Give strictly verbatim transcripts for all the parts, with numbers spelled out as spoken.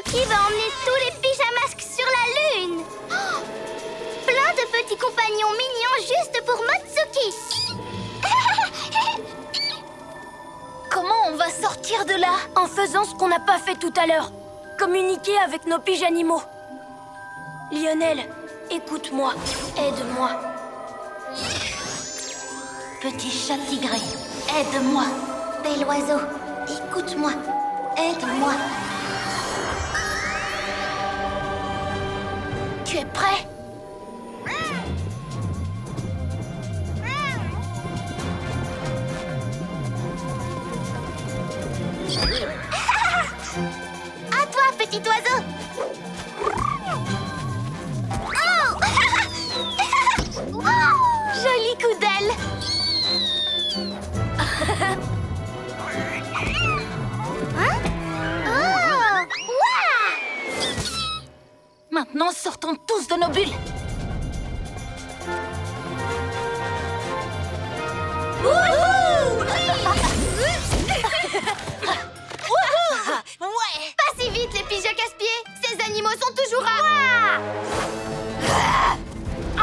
Matsuki va emmener tous les pyjamasques sur la Lune. Oh, plein de petits compagnons mignons juste pour Matsuki. Comment on va sortir de là? En faisant ce qu'on n'a pas fait tout à l'heure. Communiquer avec nos pigeanimaux. Lionel, écoute-moi, aide-moi. Petit chat tigré, aide-moi. Bel oiseau, écoute-moi, aide-moi. Tu es prêt? À toi, petit oiseau. Oh. Joli coup d'aile. Hein? Oh. Ouah. Maintenant, sortons tous de nos bulles. Ouais. Pas si vite, les pigeons casse-pieds. Ces animaux sont toujours à... Ah.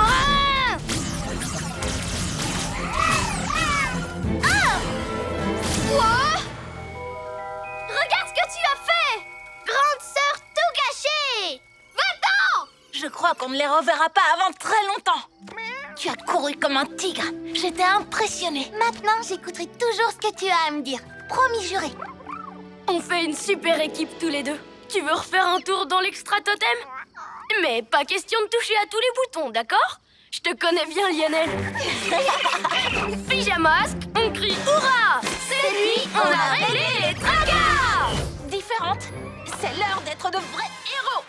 Ah. Quoi? Regarde ce que tu as fait. Grande sœur tout gâché. Va-t'en. Je crois qu'on ne les reverra pas avant très longtemps. Tu as couru comme un tigre. J'étais impressionnée. Maintenant, j'écouterai toujours ce que tu as à me dire. Promis juré. On fait une super équipe tous les deux. Tu veux refaire un tour dans l'extra totem? Mais pas question de toucher à tous les boutons, d'accord? Je te connais bien, Lionel. Pyjamasque, on crie hurrah! C'est lui, on a réglé les tracas! Différente, c'est l'heure d'être de vrais héros.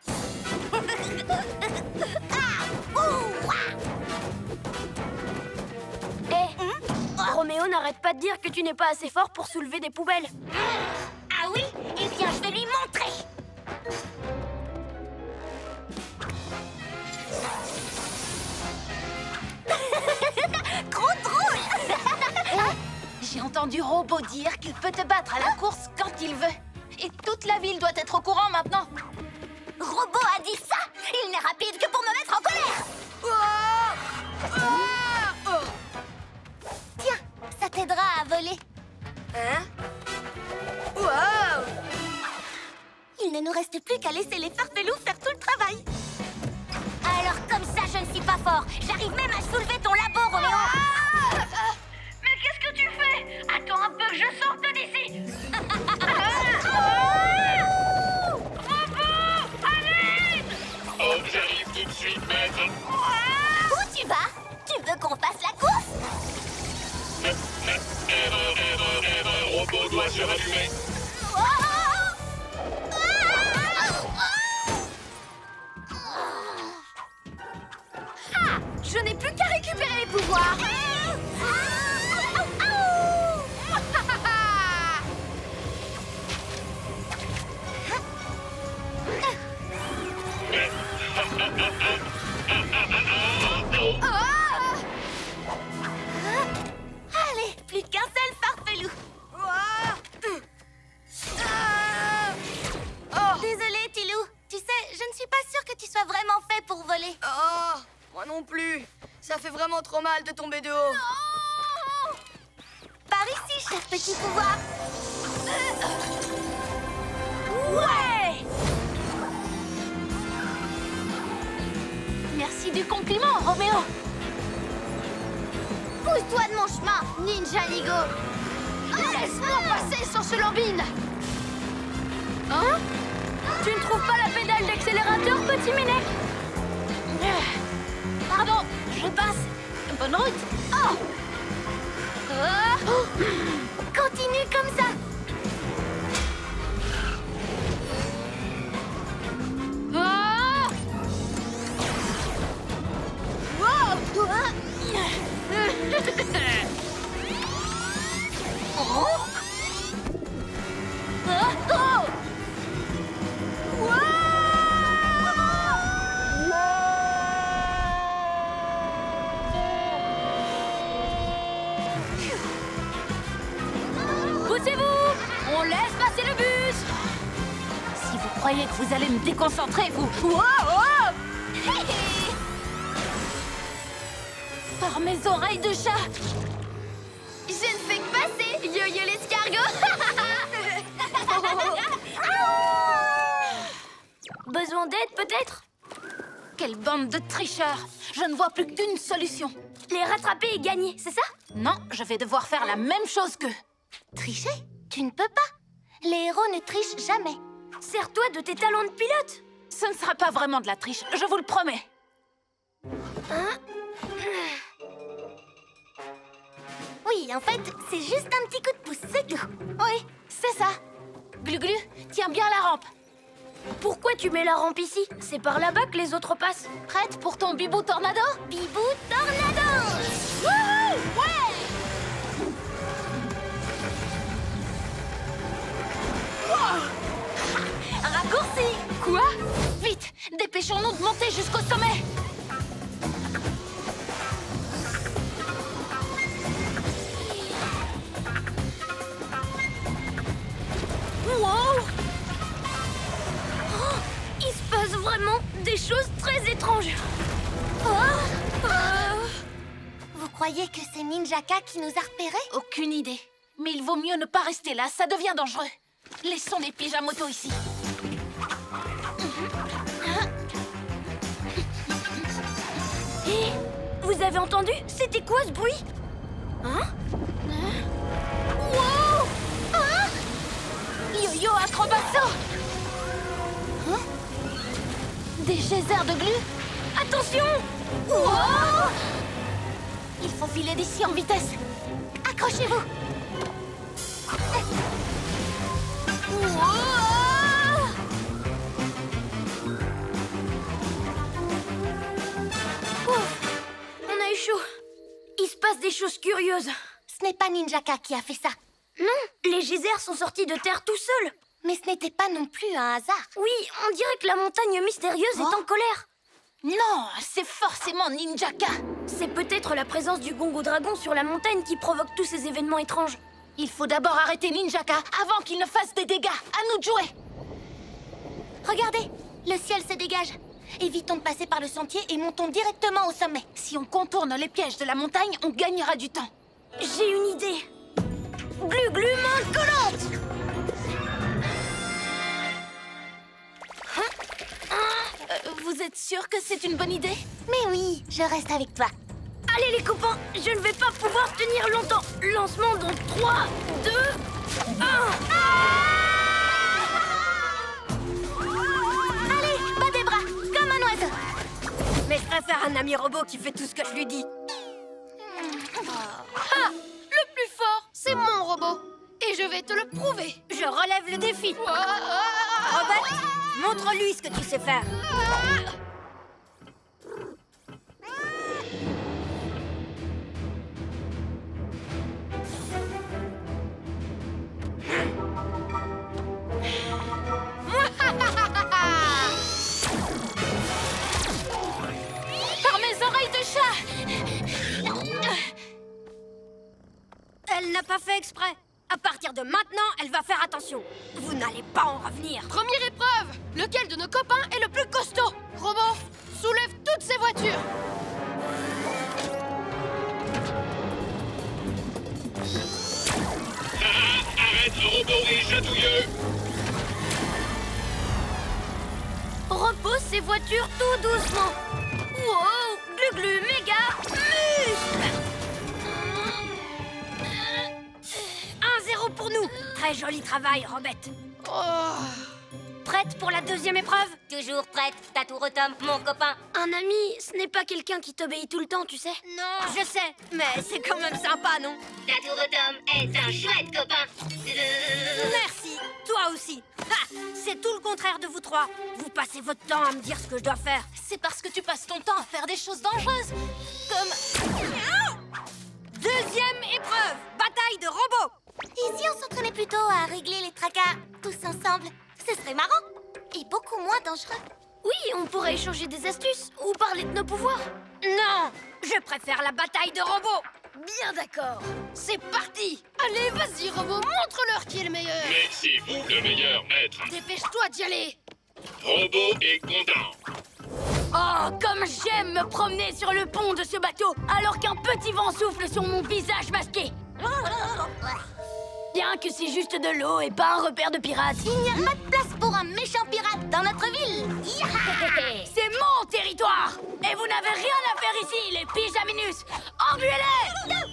Hé, Roméo n'arrête pas de dire que tu n'es pas assez fort pour soulever des poubelles. Ah oui? Eh bien, je vais lui montrer. Trop drôle. J'ai entendu Robot dire qu'il peut te battre à la course quand il veut. Et toute la ville doit être au courant maintenant. Robot a dit ça. Il n'est rapide que pour me mettre en colère. Tiens, ça t'aidera à voler. Hein? Wow! Il ne nous reste plus qu'à laisser les farfelous faire tout le travail. Alors comme ça, je ne suis pas fort. J'arrive même à soulever ton labo, Roméo. Ah! Mais qu'est-ce que tu fais? Attends un peu que je sorte d'ici. Robot, allez! Oh, j'arrive tout de suite, maître. Où tu vas? Tu veux qu'on fasse la course? Erreur, erreur, erreur. Robot doit se rallumer. Ah! Je n'ai plus qu'à récupérer les pouvoirs. Allez, plus qu'un seul farfelou. Désolée, Tilou. Tu sais, je ne suis pas sûre que tu sois vraiment fait pour voler. Oh, moi non plus. Ça fait vraiment trop mal de tomber de haut. Non! Par ici, cher petit pouvoir. Ouais! Merci du compliment, Roméo. Pousse-toi de mon chemin, Ninja Nigo. Laisse-moi passer sans ce lambine. Hein? Tu ne trouves pas la pédale d'accélérateur, petit minet? Pardon, je passe. Bonne route. Oh! Oh! Continue comme ça. Ah! Wow! Oh! Oh! Oh! Poussez-vous! On laisse passer le bus! Si vous croyez que vous allez me déconcentrer, vous? Wow, wow. Par mes oreilles de chat! Je ne fais que passer, yo-yo l'escargot. Besoin d'aide, peut-être? Quelle bande de tricheurs! Je ne vois plus qu'une solution. Les rattraper et gagner, c'est ça? Non, je vais devoir faire la même chose qu'eux. Tricher? Tu ne peux pas. Les héros ne trichent jamais. Sers-toi de tes talents de pilote. Ce ne sera pas vraiment de la triche, je vous le promets. Hein? Oui, en fait, c'est juste un petit coup de pouce, c'est tout. Oui, c'est ça. Glu-Glu, tiens bien la rampe. Pourquoi tu mets la rampe ici? C'est par là-bas que les autres passent. Prête pour ton bibou tornado? Bibou tornado! Wouhou! Ouais! Un raccourci! Quoi? Vite, dépêchons-nous de monter jusqu'au sommet. Wow! Oh, il se passe vraiment des choses très étranges. Oh! Euh, Vous croyez que c'est Ninjaka qui nous a repérés? Aucune idée. Mais il vaut mieux ne pas rester là, ça devient dangereux. Laissons les pyjamotos ici. Et vous avez entendu? C'était quoi ce bruit? Hein? Wow! Hein? Yo-yo acrobasso! Hein? Des geysers de glu? Attention! Wow! Il faut filer d'ici en vitesse. Accrochez-vous! Wow! Ouf, on a eu chaud. Il se passe des choses curieuses. Ce n'est pas Ninjaka qui a fait ça. Non, les geysers sont sortis de terre tout seuls. Mais ce n'était pas non plus un hasard. Oui, on dirait que la montagne mystérieuse Oh. est en colère. Non, c'est forcément Ninjaka. C'est peut-être la présence du Gongo Dragon sur la montagne qui provoque tous ces événements étranges. Il faut d'abord arrêter Ninjaka avant qu'il ne fasse des dégâts. À nous de jouer. Regardez, le ciel se dégage. Évitons de passer par le sentier et montons directement au sommet. Si on contourne les pièges de la montagne, on gagnera du temps. J'ai une idée. Glu glu main collante. Euh, vous êtes sûr que c'est une bonne idée? Mais oui, je reste avec toi. Allez les copains, je ne vais pas pouvoir tenir longtemps. Lancement dans trois, deux, un. Allez, bas des bras, comme un oiseau. Mais je préfère un ami robot qui fait tout ce que je lui dis. Ah! Le plus fort, c'est mon robot. Et je vais te le prouver. Je relève le défi. Ah! Robert, montre-lui ce que tu sais faire. Par mes oreilles de chat! Elle n'a pas fait exprès. À partir de maintenant, elle va faire attention. Vous n'allez pas en revenir. Première épreuve. Lequel de nos copains est le plus costaud? Robot, soulève toutes ces voitures. Ah, arrête le robot et chatouilleux. Repose ces voitures tout doucement. Wow, glu glu méga muscle. un zéro pour nous. Très joli travail, Robette. Oh. Prête pour la deuxième épreuve? Toujours prête, Taturotom, mon copain. Un ami, ce n'est pas quelqu'un qui t'obéit tout le temps, tu sais. Non. Je sais, mais c'est quand même sympa, non? Taturotom est un chouette copain. Merci, toi aussi. Ha, c'est tout le contraire de vous trois. Vous passez votre temps à me dire ce que je dois faire. C'est parce que tu passes ton temps à faire des choses dangereuses. Comme... Deuxième épreuve, bataille de robots. Et si on s'entraînait plutôt à régler les tracas tous ensemble? Ce serait marrant et beaucoup moins dangereux. Oui, on pourrait échanger des astuces ou parler de nos pouvoirs. Non, je préfère la bataille de robots. Bien d'accord. C'est parti. Allez, vas-y, robot, montre-leur qui est le meilleur. Mais c'est vous le meilleur maître. Dépêche-toi d'y aller. Robot est content. Oh, comme j'aime me promener sur le pont de ce bateau alors qu'un petit vent souffle sur mon visage masqué. Bien que c'est juste de l'eau et pas un repère de pirates. Il n'y a pas de place pour un méchant pirate dans notre ville. C'est mon territoire. Et vous n'avez rien à faire ici, les pyjaminus. Engueulez!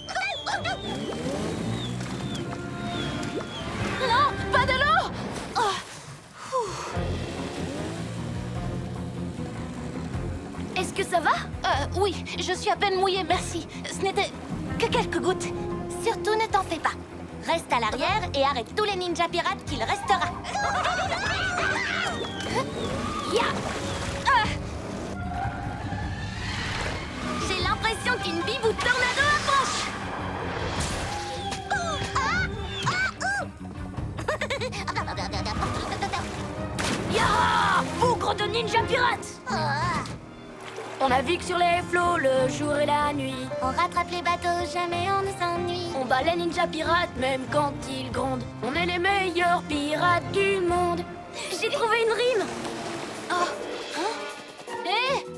Non, pas de l'eau! Oh. Est-ce que ça va? Euh, oui, je suis à peine mouillée, merci. Ce n'était que quelques gouttes. Surtout ne t'en fais pas. Reste à l'arrière et arrête tous les ninjas pirates qu'il restera. Ya. Ah. J'ai l'impression qu'une bibou tornado approche. Ya! Bougre de ninja pirates! On navigue sur les flots le jour et la nuit. On rattrape les bateaux, jamais on ne s'ennuie. On bat les ninja pirates même quand ils grondent. On est les meilleurs pirates du monde. J'ai trouvé une rime. Oh. Hein? Hé!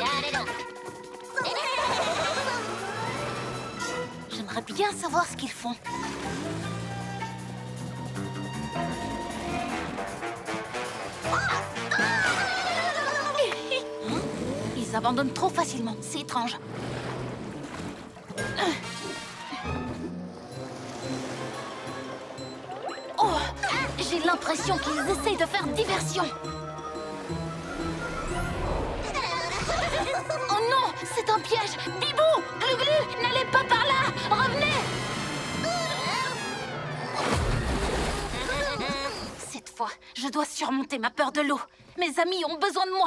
J'aimerais bien savoir ce qu'ils font. Ils abandonnent trop facilement, c'est étrange. Oh, j'ai l'impression qu'ils essayent de faire diversion. Oh non, c'est un piège. Bibou, Glu-Glu, n'allez pas par là. Revenez. Cette fois, je dois surmonter ma peur de l'eau. Mes amis ont besoin de moi.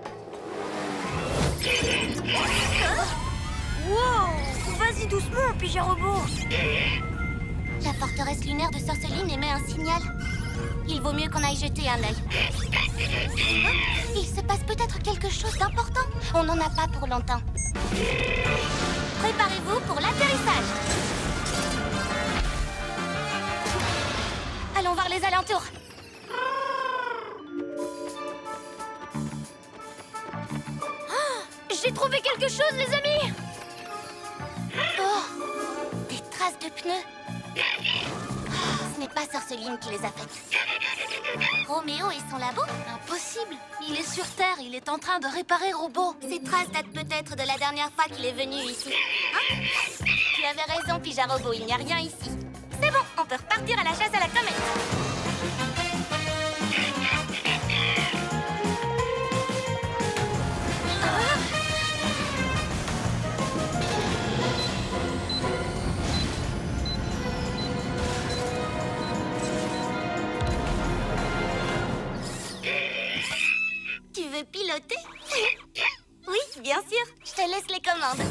Wow! Vas-y doucement, Pyja Robot. La forteresse lunaire de Sorceline émet un signal. Il vaut mieux qu'on aille jeter un œil. Il se passe peut-être quelque chose d'important. On n'en a pas pour longtemps. Préparez-vous pour l'atterrissage. Allons voir les alentours. J'ai trouvé quelque chose, les amis. Oh, des traces de pneus. Ce n'est pas Sorceline qui les a faites. Roméo et son labo? Impossible. Il est sur Terre, il est en train de réparer Robot. Ces traces datent peut-être de la dernière fois qu'il est venu ici. Hein? Tu avais raison, Pyja Robot, il n'y a rien ici. C'est bon, on peut repartir à la chasse à la comète. Tu veux piloter? Oui, bien sûr. Je te laisse les commandes.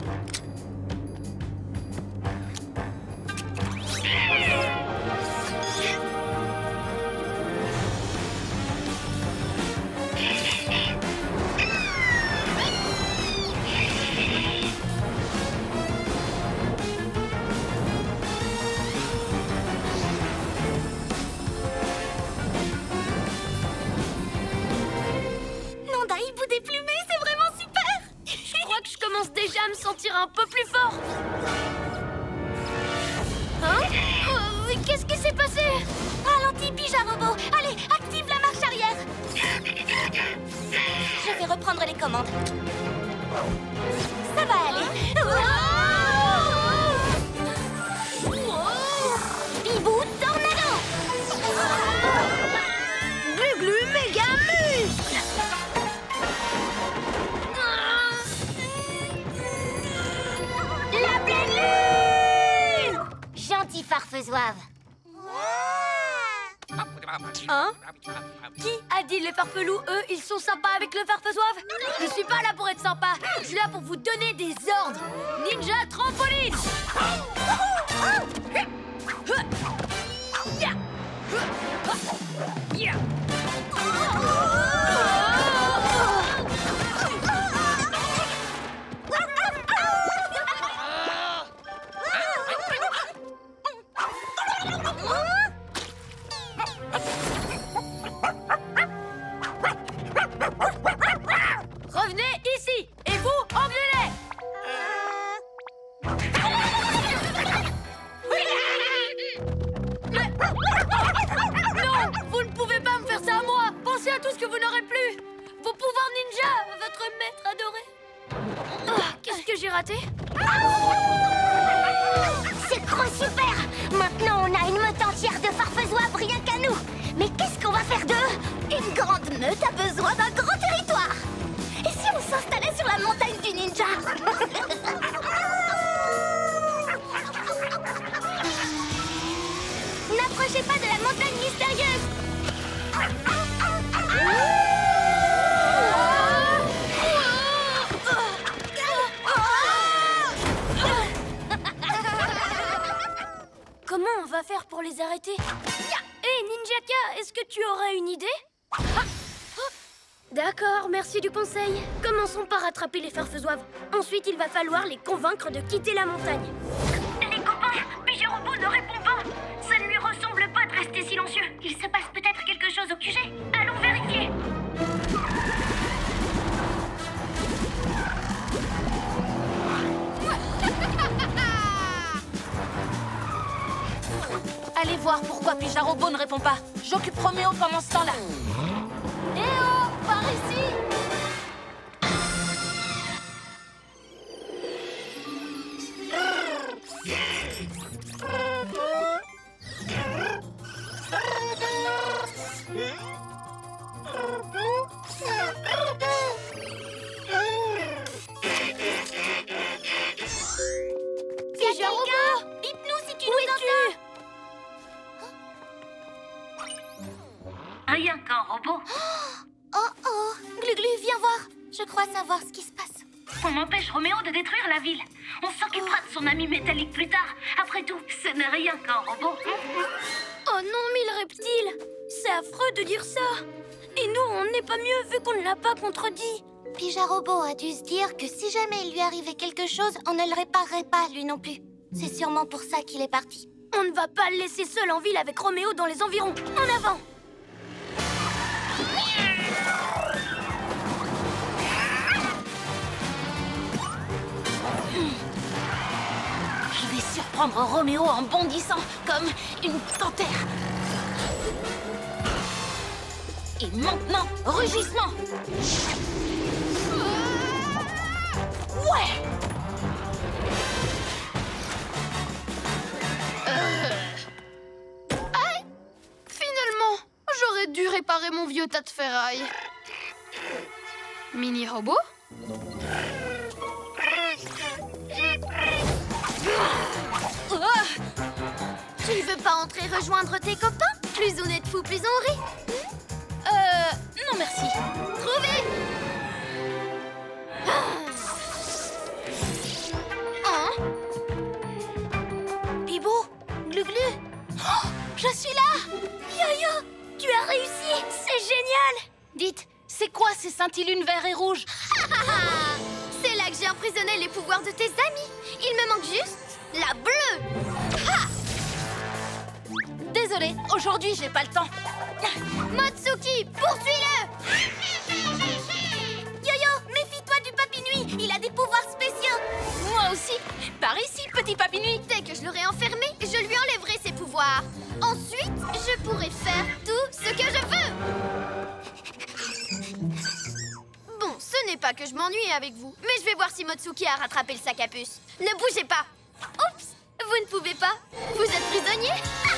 Nanda, hibou déplumé, c'est vraiment super. Je crois que je commence déjà à me sentir un peu plus fort. Hein? Oh, mais qu'est-ce qui s'est passé? Ralentis, Pyja Robot. Allez, active la marche arrière. Je vais reprendre les commandes. Ça va aller. Bibou tornado. Glu-Glu méga muscle. La pleine lune. Gentil farfesoave. Hein? Qui a dit les farfelous, eux, ils sont sympas avec le farfesoave? Je suis pas là pour être sympa. Je suis là pour vous donner des ordres. Ninja trampoline. ça tout ce que vous n'aurez plus. Vos pouvoirs ninja, votre maître adoré. Ah, qu'est-ce que j'ai raté? C'est trop super! Maintenant, on a une meute entière de farfesoives rien qu'à nous. Mais qu'est-ce qu'on va faire d'eux? Une grande meute a besoin d'un grand territoire. Et si on s'installait sur la montagne du ninja? N'approchez pas de la montagne mystérieuse. Comment on va faire pour les arrêter? Hé, Ninjaka, est-ce que tu aurais une idée? D'accord, merci du conseil. Commençons par attraper les farfesoives. Ensuite, il va falloir les convaincre de quitter la montagne. Les copains, Pidgerobo ne répond pas. Ça ne lui ressemble pas de rester silencieux. Il se passe peut-être quelque chose au Q G. Allons vérifier. Allez voir pourquoi Pidgerobo ne répond pas. J'occupe Roméo pendant ce temps-là. Eh oh, par ici! Pidgerobo, dites-nous si tu où nous es-tu? Rien qu'un robot. Oh oh, Glu-Glu, viens voir. Je crois savoir ce qui se passe. On empêche Roméo de détruire la ville. On s'occupera de son ami métallique plus tard. Après tout, ce n'est rien qu'un robot. Oh non, mille reptiles! C'est affreux de dire ça! Et nous, on n'est pas mieux vu qu'on ne l'a pas contredit! Pidgerobo a dû se dire que si jamais il lui arrivait quelque chose, on ne le réparerait pas, lui non plus. C'est sûrement pour ça qu'il est parti. On ne va pas le laisser seul en ville avec Roméo dans les environs! En avant! Je vais surprendre Roméo en bondissant comme une panthère. Et maintenant, rugissement. Ouais. Finalement, j'aurais dû réparer mon vieux tas de ferraille. Mini-robot? Tu veux pas entrer rejoindre tes copains? Plus on est de fous, plus on rit. Euh, non merci. Trouvé! Hein? Bibo, Glu-Glu, oh, je suis là! Yo-Yo, tu as réussi! C'est génial! Dites, c'est quoi ces scintillunes vert et rouge? C'est là que j'ai emprisonné les pouvoirs de tes amis. Il me manque juste la bleue. Ha! Désolée, aujourd'hui j'ai pas le temps. Motsuki, poursuis-le! Yo-Yo, méfie-toi du Papy Nuit. Il a des pouvoirs spéciaux. Moi aussi. Par ici, petit Papy Nuit. Dès que je l'aurai enfermé, je lui enlèverai ses pouvoirs. Ensuite, je pourrai faire tout ce que je veux. Bon, ce n'est pas que je m'ennuie avec vous, mais je vais voir si Motsuki a rattrapé le sac à puce. Ne bougez pas. Oups, vous ne pouvez pas. Vous êtes prisonnier.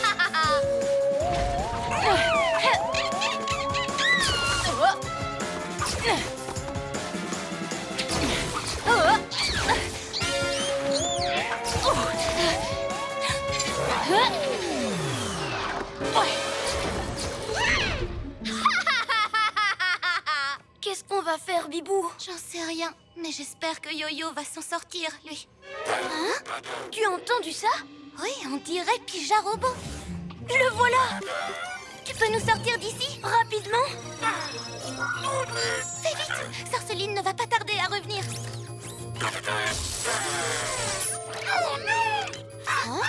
Qu'est-ce qu'on va faire, Bibou? J'en sais rien, mais j'espère que Yo-Yo va s'en sortir, lui. Hein? Tu as entendu ça? Oui, on dirait Pidgerobo. Le voilà! Tu peux nous sortir d'ici? Rapidement! Fais vite! Sorceline ne va pas tarder à revenir. Oh non! Hein?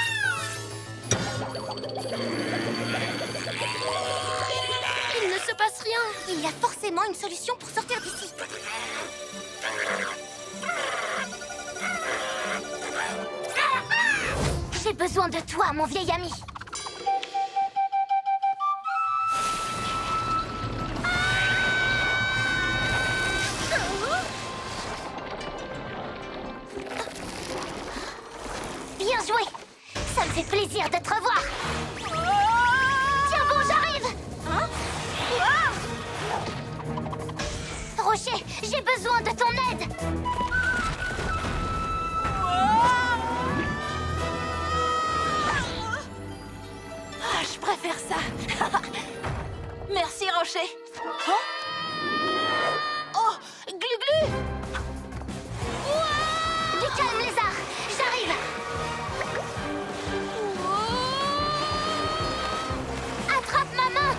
Il ne se passe rien! Il y a forcément une solution pour sortir d'ici. J'ai besoin de toi, mon vieil ami. de te revoir. Tiens bon, j'arrive. Hein? Rocher, j'ai besoin de ton aide. Ah, je préfère ça. Merci, Rocher. Oh, oh Glu-Glu. Du calme, lézard. J'arrive. Attrape ma main.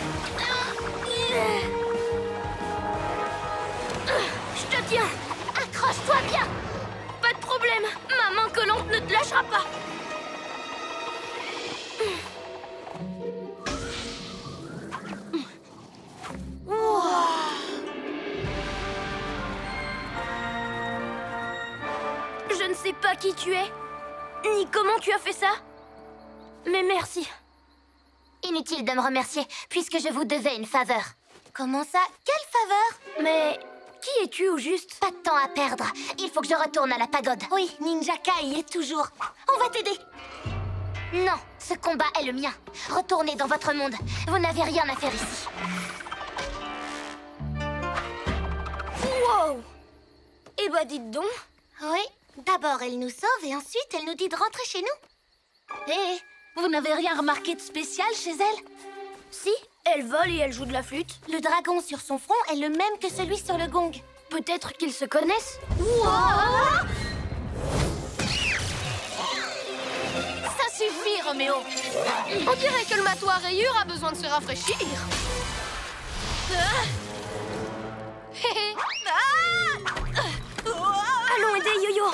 Je te tiens. Accroche-toi bien. Pas de problème. Ma main collante ne te lâchera pas. Je ne sais pas qui tu es, ni comment tu as fait ça, mais merci. Inutile de me remercier, puisque je vous devais une faveur. Comment ça? Quelle faveur? Mais qui es-tu au juste? Pas de temps à perdre. Il faut que je retourne à la pagode. Oui, Ninjaka y est toujours. On va t'aider. Non, ce combat est le mien. Retournez dans votre monde. Vous n'avez rien à faire ici. Wow! Eh bah dites donc. Oui, d'abord elle nous sauve et ensuite elle nous dit de rentrer chez nous. Hé, vous n'avez rien remarqué de spécial chez elle? Si, elle vole et elle joue de la flûte. Le dragon sur son front est le même que celui sur le gong. Peut-être qu'ils se connaissent. Ça suffit, Roméo. On dirait que le matou à rayures a besoin de se rafraîchir. Hé hé. Allons aider Yo-Yo.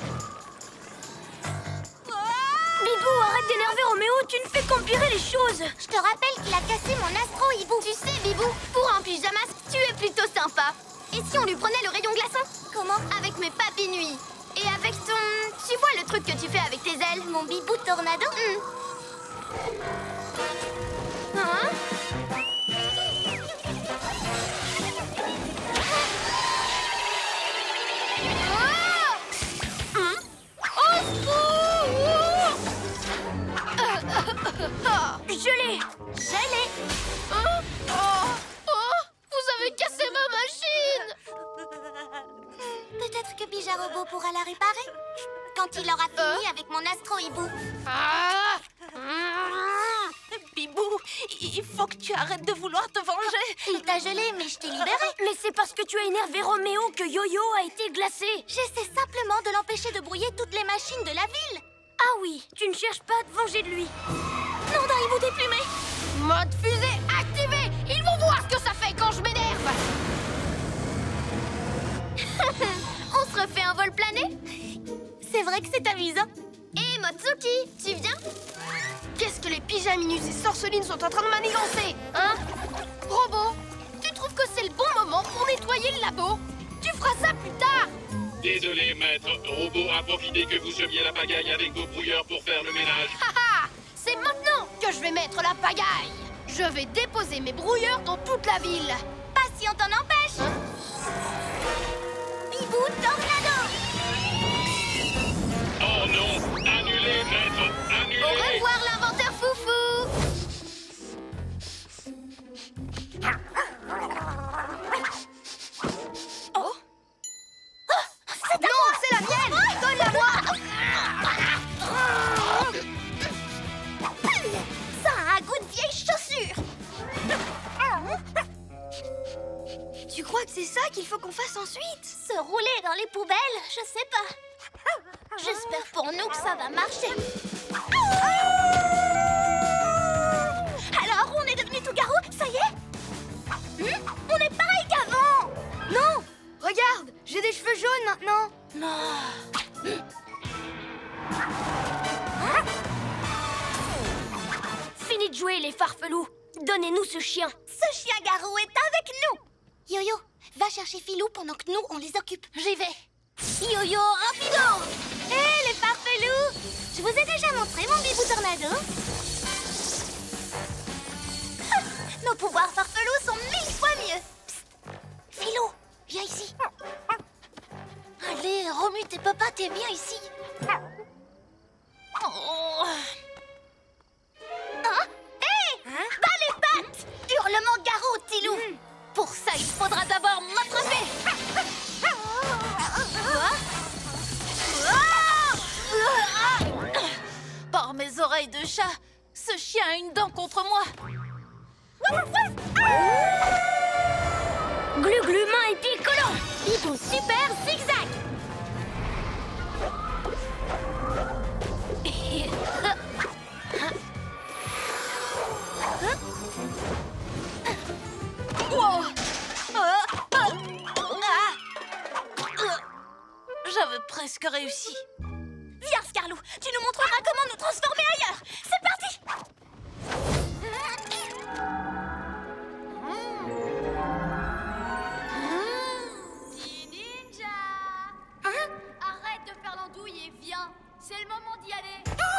Bibou, arrête d'énerver Roméo, tu ne fais qu'empirer les choses. Je te rappelle qu'il a cassé mon astro-hibou. Tu sais, Bibou, pour un pyjamas, tu es plutôt sympa. Et si on lui prenait le rayon glaçon? Comment? Avec mes papilles nuits. Et avec ton... Tu vois le truc que tu fais avec tes ailes? Mon bibou tornado? Hmm. Hein? Je l'ai. Je l'ai. Hein? Oh, oh, vous avez cassé ma machine. Peut-être que Bijarobo pourra la réparer quand il aura fini avec mon astro-hibou. Ah. Bibou, il faut que tu arrêtes de vouloir te venger. Il t'a gelé, mais je t'ai libéré. Mais c'est parce que tu as énervé Roméo que Yo-Yo a été glacé. J'essaie simplement de l'empêcher de brouiller toutes les machines de la ville. Ah oui, tu ne cherches pas à te venger de lui. Non, d'un hibou déplumé. Mode fusée activé. Ils vont voir ce que ça fait quand je m'énerve. On se refait un vol plané? C'est vrai que c'est amusant. Hé, Motsuki, tu viens? Qu'est-ce que les pyjaminus et sorcelines sont en train de manigancer? Hein? Robot, tu trouves que c'est le bon moment pour nettoyer le labo? Tu feras ça plus tard. Désolé, maître. Robot a profité que vous semiez la pagaille avec vos brouilleurs pour faire le ménage. Haha, c'est maintenant que je vais mettre la pagaille. Je vais déposer mes brouilleurs dans toute la ville. Pas si on t'en empêche. Hein? Bibou tornado. Oh non! Annulé, maître! Annulé! Au revoir, l'inventeur foufou. Oh. C'est Non, c'est la mienne. Donne-la-moi. Ça a un goût de vieille chaussure. Tu crois que c'est ça qu'il faut qu'on fasse ensuite? Se rouler dans les poubelles, je sais pas. J'espère pour nous que ça va marcher. Alors, on est devenu tout garou, ça y est? Hmm? On est pareil qu'avant. Non! Regarde, j'ai des cheveux jaunes maintenant. Non. Fini de jouer les farfelous. Donnez-nous ce chien. Ce chien garou est avec nous. Yo-Yo, va chercher Filou pendant que nous, on les occupe. J'y vais. Yo-Yo, rapido. Hé, les farfelous. Je vous ai déjà montré mon bibou tornado. Nos pouvoirs farfelous sont mille fois mieux. Psst. Filou, viens ici. Allez, remue tes papas, t'es bien ici. Oh. Ce chien a une dent contre moi. Glu-glu, main et pied collants. Hibou super zigzag. Wow. Ah, ah, ah. J'avais presque réussi. Viens, Scarlou, tu nous montreras comment nous transformer ailleurs. C'est parti. Petit ninja. Arrête de faire l'andouille et viens. C'est le moment d'y aller.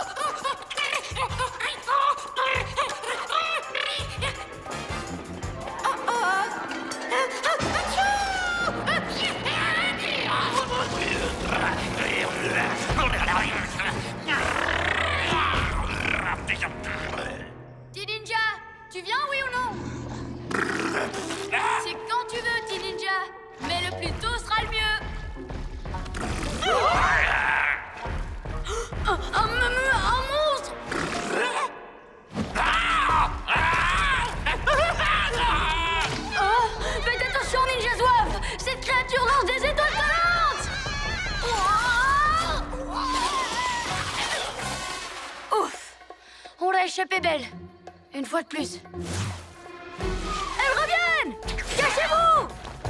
Petit ninja, tu viens, oui ou non? C'est quand tu veux, petit ninja. Mais le plus tôt sera le mieux. Un, un, un monstre! Oh, faites attention, Ninja Zouave! Cette créature lance des étoiles volantes! Ouf! On l'a échappé belle. Une fois de plus. Elles reviennent! Cachez-vous!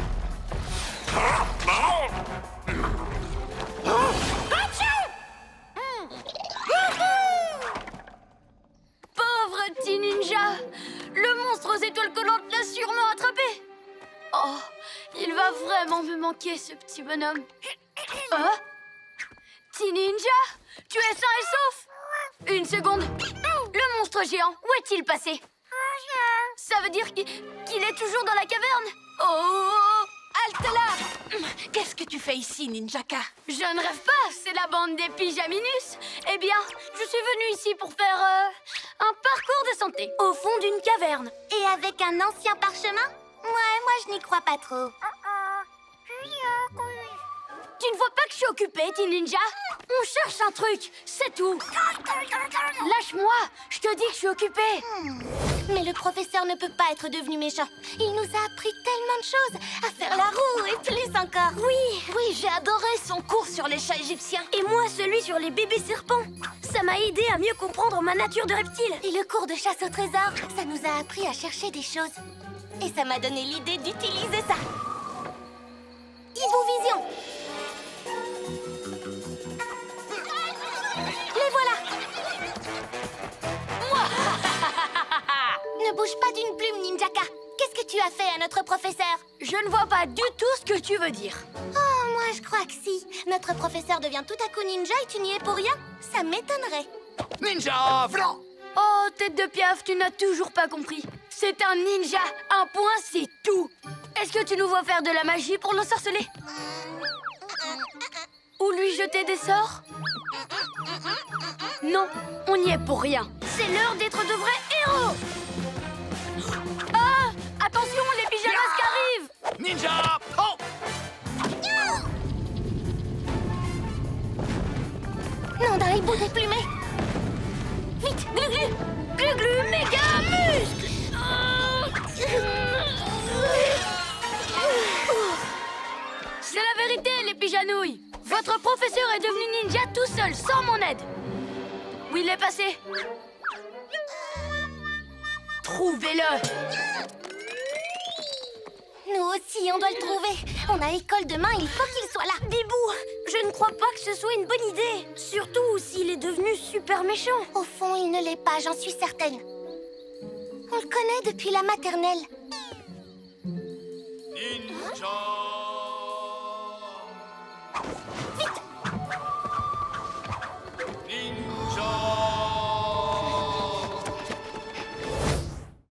Pauvre petit ninja! Le monstre aux étoiles collantes l'a sûrement attrapé! Oh, il va vraiment me manquer, ce petit bonhomme. Hein? Petit ninja? Tu es sain et sauf? Une seconde. Le monstre géant, où est-il passé? Ça veut dire qu'il qu'il est toujours dans la caverne? Oh! Halte là! Qu'est-ce que tu fais ici, Ninjaka? Je ne rêve pas, c'est la bande des Pyjaminus. Eh bien, je suis venue ici pour faire euh, un parcours de santé. Au fond d'une caverne. Et avec un ancien parchemin? Ouais, moi je n'y crois pas trop. Tu ne vois pas que je suis occupée, petit ninja? On cherche un truc, c'est tout. Lâche-moi, je te dis que je suis occupée. Hmm. Mais le professeur ne peut pas être devenu méchant. Il nous a appris tellement de choses. À faire la roue et plus encore. Oui, Oui, j'ai adoré son cours sur les chats égyptiens. et moi celui sur les bébés serpents. Ça m'a aidé à mieux comprendre ma nature de reptile. Et le cours de chasse au trésor, ça nous a appris à chercher des choses. Et ça m'a donné l'idée d'utiliser ça. Hibou Vision. Les voilà. Ne bouge pas d'une plume, Ninjaka. Qu'est-ce que tu as fait à notre professeur? Je ne vois pas du tout ce que tu veux dire. Oh, moi je crois que si. Notre professeur devient tout à coup ninja et tu n'y es pour rien. Ça m'étonnerait. Ninja Flan! Oh, tête de piaf, tu n'as toujours pas compris. C'est un ninja, un point, c'est tout. Est-ce que tu nous vois faire de la magie pour l'ensorceler? Ou lui jeter des sorts? Non, on n'y est pour rien. C'est l'heure d'être de vrais héros. Ah! Attention, les pyjamas qui arrivent! Ninja! Oh! Non, d'un hibou déplumé. Vite, Glu-Glu. Glu-glu, méga muscle! C'est la vérité, les pyjanouilles. Votre professeur est devenu ninja tout seul, sans mon aide. Où il est passé? Trouvez-le! Nous aussi, on doit le trouver. On a école demain, il faut qu'il soit là. Bibou, je ne crois pas que ce soit une bonne idée. Surtout s'il est devenu super méchant. Au fond, il ne l'est pas, j'en suis certaine. On le connaît depuis la maternelle. Ninja!